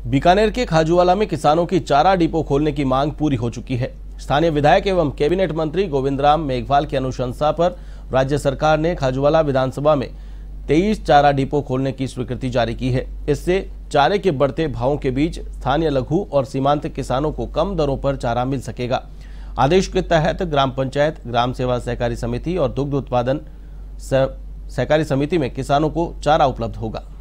बीकानेर के खाजूवाला में किसानों की चारा डिपो खोलने की मांग पूरी हो चुकी है। स्थानीय विधायक एवं कैबिनेट मंत्री गोविंद राम मेघवाल की अनुशंसा पर राज्य सरकार ने खाजूवाला विधानसभा में 23 चारा डिपो खोलने की स्वीकृति जारी की है। इससे चारे के बढ़ते भावों के बीच स्थानीय लघु और सीमांत किसानों को कम दरों पर चारा मिल सकेगा। आदेश के तहत ग्राम पंचायत, ग्राम सेवा सहकारी समिति और दुग्ध उत्पादन सहकारी समिति में किसानों को चारा उपलब्ध होगा।